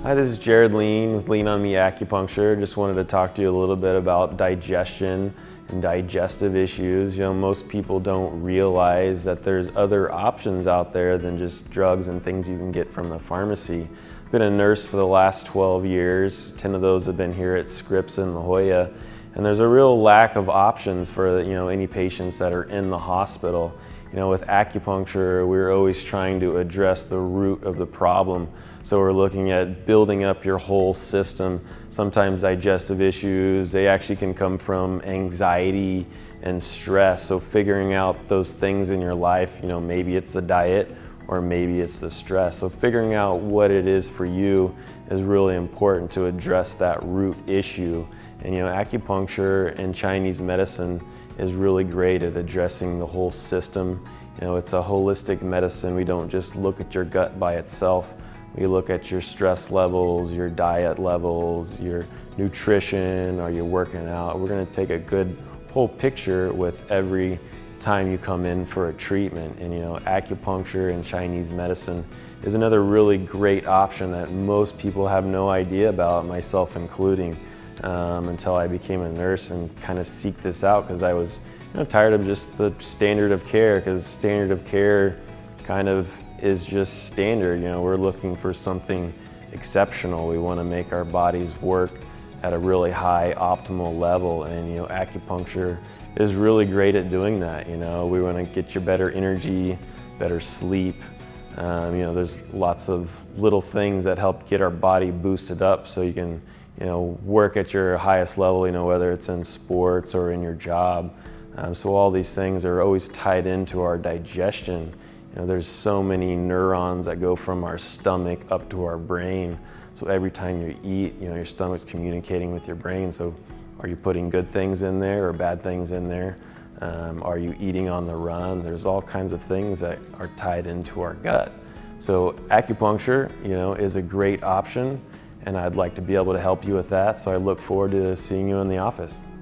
Hi, this is Jared Lien with Lien On Me Acupuncture. Just wanted to talk to you a little bit about digestion and digestive issues. You know, most people don't realize that there's other options out there than just drugs and things you can get from the pharmacy. I've been a nurse for the last 12 years. 10 of those have been here at Scripps in La Jolla. And there's a real lack of options for any patients that are in the hospital. With acupuncture, we're always trying to address the root of the problem. So we're looking at building up your whole system. Sometimes digestive issues, they actually can come from anxiety and stress. So figuring out those things in your life, maybe it's the diet or maybe it's the stress. So figuring out what it is for you is really important to address that root issue. And acupuncture and Chinese medicine is really great at addressing the whole system. It's a holistic medicine. We don't just look at your gut by itself. We look at your stress levels, your diet levels, your nutrition, are you working out? We're gonna take a good whole picture with every time you come in for a treatment. And acupuncture and Chinese medicine is another really great option that most people have no idea about, myself including. Until I became a nurse and kind of seek this out because I was tired of just the standard of care, because standard of care kind of is just standard. We're looking for something exceptional. We want to make our bodies work at a really high optimal level, and acupuncture is really great at doing that. We want to get you better energy, better sleep. There's lots of little things that help get our body boosted up so you can work at your highest level, whether it's in sports or in your job. So all these things are always tied into our digestion. There's so many neurons that go from our stomach up to our brain. So every time you eat, your stomach's communicating with your brain. So are you putting good things in there or bad things in there? Are you eating on the run? There's all kinds of things that are tied into our gut. So acupuncture, is a great option. And I'd like to be able to help you with that, so I look forward to seeing you in the office.